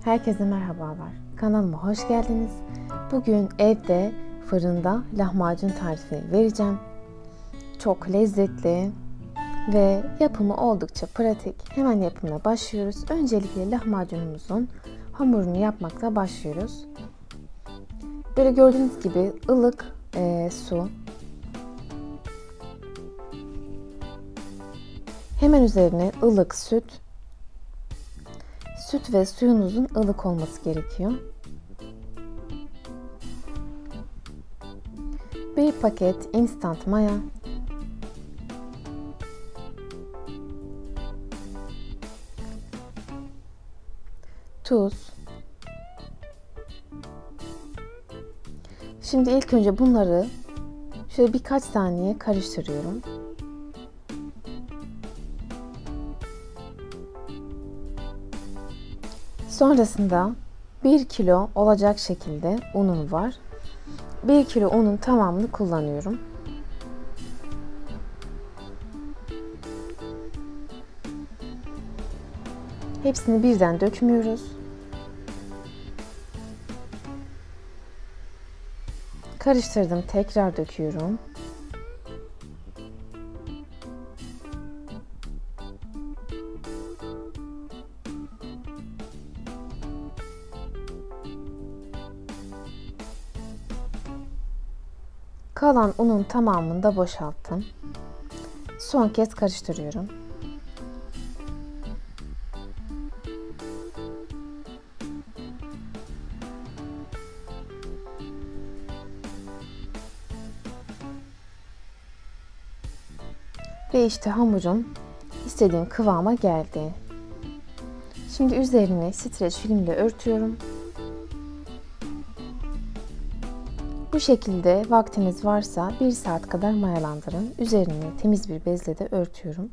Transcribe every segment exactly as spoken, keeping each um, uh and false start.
Herkese merhabalar. Kanalıma hoş geldiniz. Bugün evde fırında lahmacun tarifi vereceğim. Çok lezzetli ve yapımı oldukça pratik. Hemen yapımına başlıyoruz. Öncelikle lahmacunumuzun hamurunu yapmakla başlıyoruz. Böyle gördüğünüz gibi ılık e, su. Hemen üzerine ılık süt. Süt ve suyunuzun ılık olması gerekiyor. Bir paket instant maya. Tuz. Şimdi ilk önce bunları şöyle birkaç saniye karıştırıyorum. Sonrasında bir kilo olacak şekilde unum var. bir kilo unun tamamını kullanıyorum. Hepsini birden dökmüyoruz. Karıştırdım, tekrar döküyorum. Kalan unun tamamını da boşalttım. Son kez karıştırıyorum. Ve işte hamurum istediğim kıvama geldi. Şimdi üzerini streç filmle örtüyorum. Bu şekilde vaktiniz varsa bir saat kadar mayalandırın. Üzerini temiz bir bezle de örtüyorum.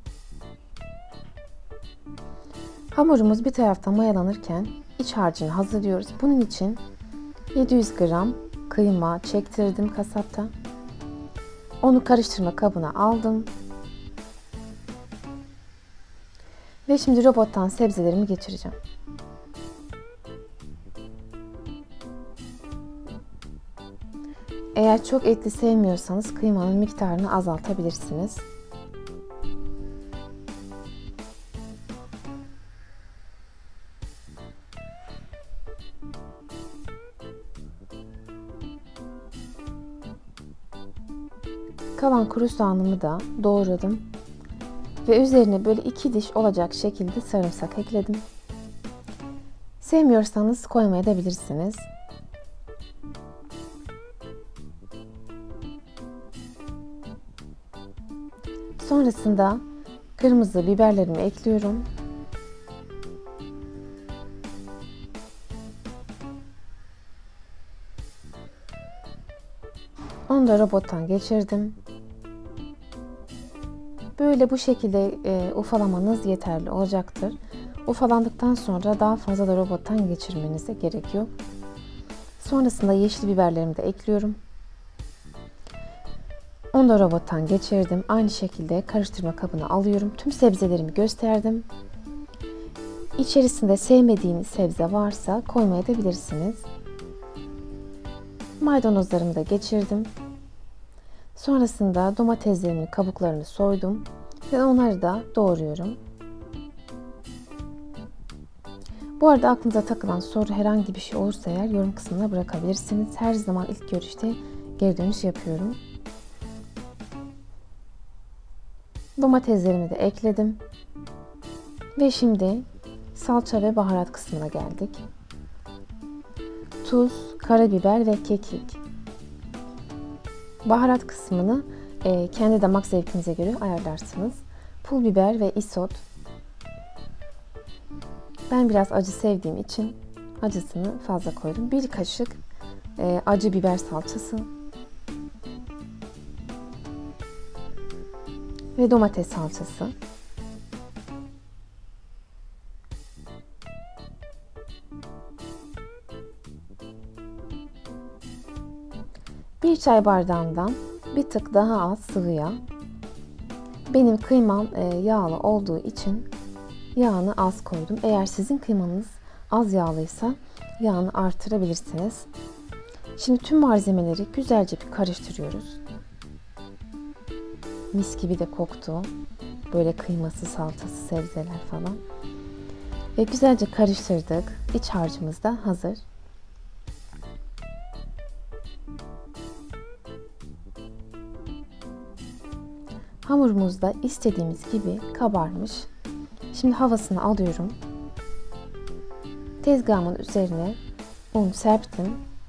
Hamurumuz bir taraftan mayalanırken iç harcını hazırlıyoruz. Bunun için yedi yüz gram kıyma çektirdim kasapta. Onu karıştırma kabına aldım. Ve şimdi robottan sebzelerimi geçireceğim. Eğer çok etli sevmiyorsanız kıymanın miktarını azaltabilirsiniz. Kalan kuru soğanımı da doğradım. Ve üzerine böyle iki diş olacak şekilde sarımsak ekledim. Sevmiyorsanız koymayabilirsiniz. Sonrasında kırmızı biberlerimi ekliyorum. Onu da robottan geçirdim. Böyle bu şekilde e, ufalamanız yeterli olacaktır. Ufalandıktan sonra daha fazla da robottan geçirmenize gerek yok. Sonrasında yeşil biberlerimi de ekliyorum. Onu da robottan geçirdim. Aynı şekilde karıştırma kabına alıyorum. Tüm sebzelerimi gösterdim. İçerisinde sevmediğiniz sebze varsa koymayabilirsiniz. Maydanozlarımı da geçirdim. Sonrasında domateslerimin kabuklarını soydum ve onları da doğruyorum. Bu arada aklınıza takılan soru herhangi bir şey olursa eğer yorum kısmına bırakabilirsiniz. Her zaman ilk görüşte geri dönüş yapıyorum. Domateslerimi de ekledim. Ve şimdi salça ve baharat kısmına geldik. Tuz, karabiber ve kekik. Baharat kısmını e, kendi damak zevkinize göre ayarlarsınız. Pul biber ve isot. Ben biraz acı sevdiğim için acısını fazla koydum. Bir kaşık e, acı biber salçası. Ve domates salçası. Bir çay bardağından bir tık daha az sıvı yağ. Benim kıymam yağlı olduğu için yağını az koydum. Eğer sizin kıymanız Az yağlıysa yağını artırabilirsiniz. Şimdi tüm malzemeleri güzelce bir karıştırıyoruz. Mis gibi de koktu. Böyle kıyması, salçası, sebzeler falan. Ve güzelce karıştırdık. İç harcımız da hazır. Hamurumuz da istediğimiz gibi kabarmış. Şimdi havasını alıyorum. Tezgahımın üzerine un serptim.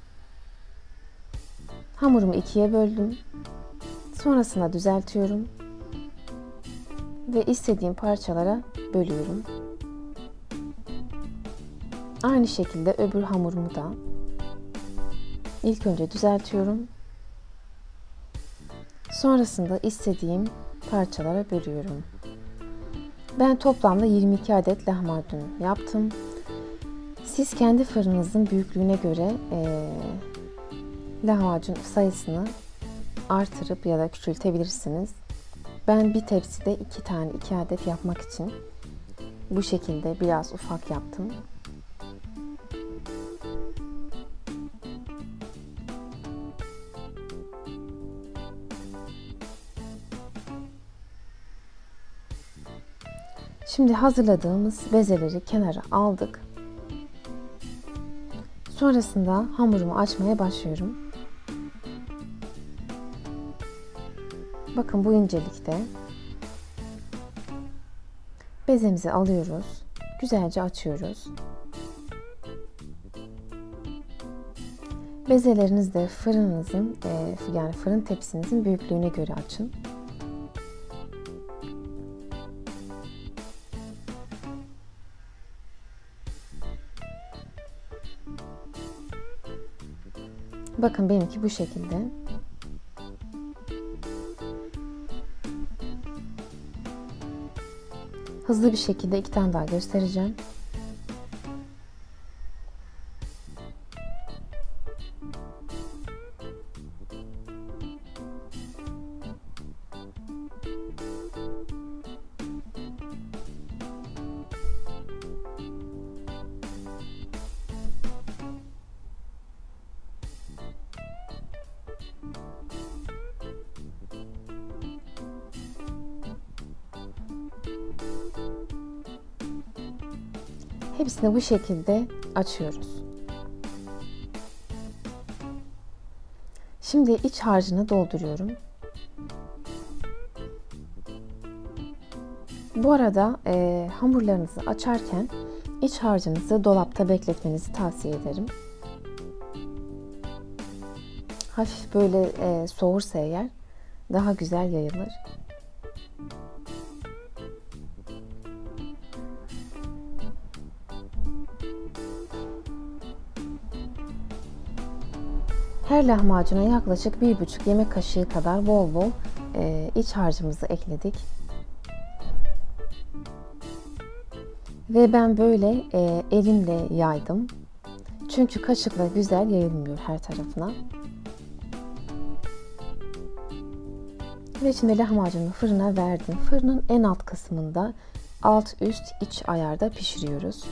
Hamurumu ikiye böldüm. Sonrasında düzeltiyorum. Ve istediğim parçalara bölüyorum. Aynı şekilde öbür hamurumu da ilk önce düzeltiyorum. Sonrasında istediğim parçalara bölüyorum. Ben toplamda yirmi iki adet lahmacun yaptım. Siz kendi fırınınızın büyüklüğüne göre e, lahmacun sayısını artırıp ya da küçültebilirsiniz. Ben bir tepside iki tane iki adet yapmak için bu şekilde biraz ufak yaptım. Şimdi hazırladığımız bezeleri kenara aldık. Sonrasında hamurumu açmaya başlıyorum. Bakın bu incelikte. Bezemizi alıyoruz. Güzelce açıyoruz. Bezelerinizi de fırınınızın yani fırın tepsinizin büyüklüğüne göre açın. Bakın benimki bu şekilde. Hızlı bir şekilde iki tane daha göstereceğim. Hepsini bu şekilde açıyoruz. Şimdi iç harcını dolduruyorum. Bu arada e, hamurlarınızı açarken iç harcınızı dolapta bekletmenizi tavsiye ederim. Hafif böyle e, soğursa eğer daha güzel yayılır. Her lahmacuna yaklaşık bir buçuk yemek kaşığı kadar bol bol e, iç harcımızı ekledik. Ve ben böyle e, elimle yaydım. Çünkü kaşıkla güzel yayılmıyor her tarafına. Ve şimdi lahmacunu fırına verdim. Fırının en alt kısmında alt üst iç ayarda pişiriyoruz.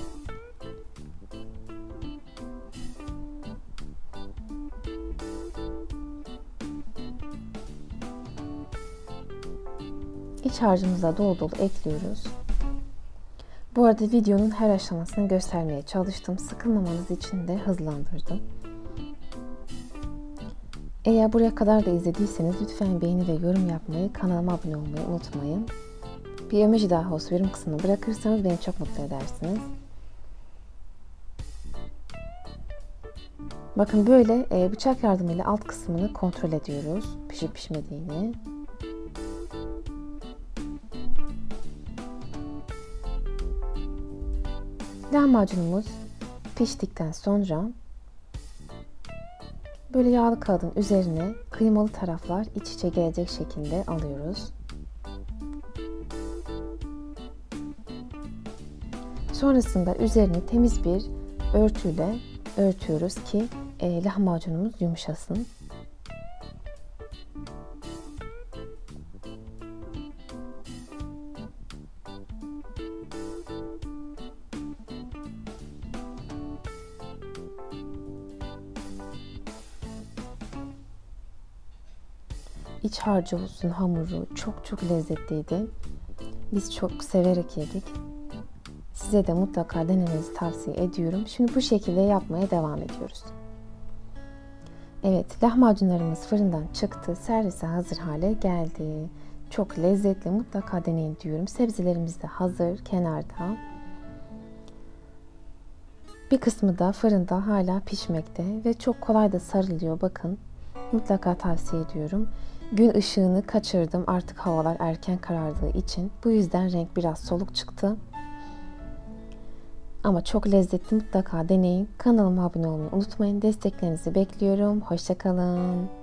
İç harcımızı da dolu dolu ekliyoruz. Bu arada videonun her aşamasını göstermeye çalıştım. Sıkılmamanız için de hızlandırdım. Eğer buraya kadar da izlediyseniz lütfen beğeni ve yorum yapmayı, kanalıma abone olmayı unutmayın. Bir emoji daha olsa yorum kısmına bırakırsanız beni çok mutlu edersiniz. Bakın böyle bıçak yardımıyla alt kısmını kontrol ediyoruz. Pişip pişmediğini. Lahmacunumuz piştikten sonra böyle yağlı kağıdın üzerine kıymalı taraflar iç içe gelecek şekilde alıyoruz. Sonrasında üzerini temiz bir örtüyle örtüyoruz ki e, lahmacunumuz yumuşasın. iç harcı olsun, hamuru çok çok lezzetliydi. Biz çok severek yedik. Size de mutlaka denemenizi tavsiye ediyorum. Şimdi bu şekilde yapmaya devam ediyoruz. Evet, lahmacunlarımız fırından çıktı. Servise hazır hale geldi. Çok lezzetli, mutlaka deneyin diyorum. Sebzelerimiz de hazır kenarda. Bir kısmı da fırında hala pişmekte ve çok kolay da sarılıyor. Bakın, mutlaka tavsiye ediyorum. Gün ışığını kaçırdım. Artık havalar erken karardığı için. Bu yüzden renk biraz soluk çıktı. Ama çok lezzetli, mutlaka deneyin. Kanalıma abone olmayı unutmayın. Desteklerinizi bekliyorum. Hoşça kalın.